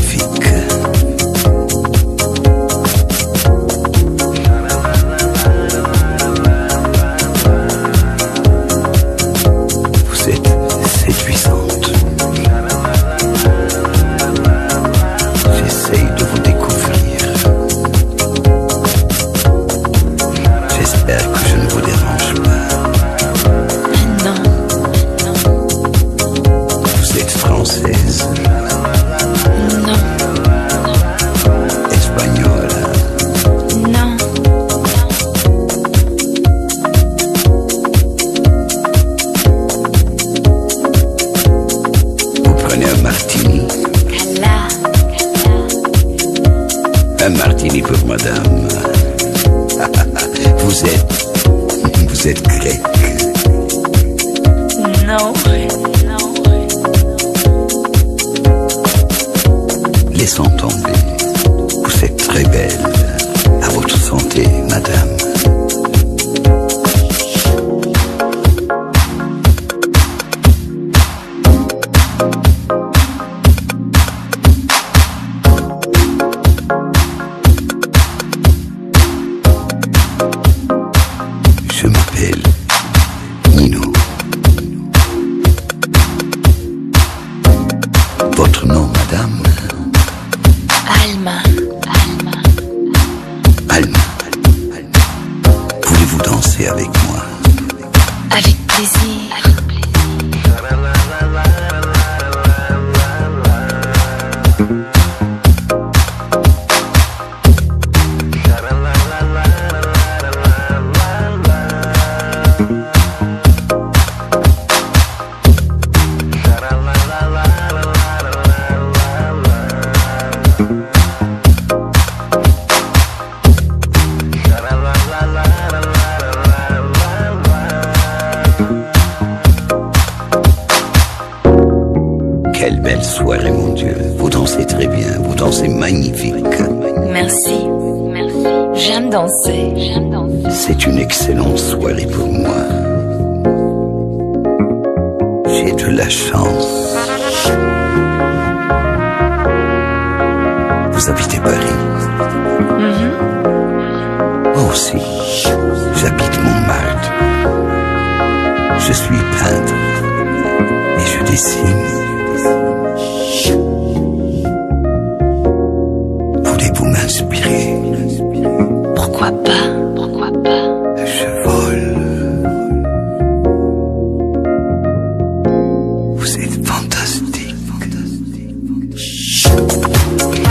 magnifique. Vous êtes séduisante. J'essaye de vous découvrir. J'espère que je ne vous dérange pas. Non. Vous êtes française. Non. Espagnole. Non. Vous prenez un martini. Cala. Un martini pour madame. Vous êtes grec. Non. Laissons tomber. Vous êtes très belle. À votre santé, madame. Je m'appelle Nino. Votre nom, madame? Alma. Alma. Voulez-vous danser avec moi? Avec plaisir. Quelle belle soirée, mon Dieu. Vous dansez très bien, vous dansez magnifique. Merci. J'aime danser. C'est une excellente soirée pour moi. J'ai de la chance. Vous habitez Paris? Moi aussi, j'habite Montmartre. Je suis peintre et je dessine. Voulez-vous m'inspirer? Pourquoi pas? Je vole. Vous êtes fantastique.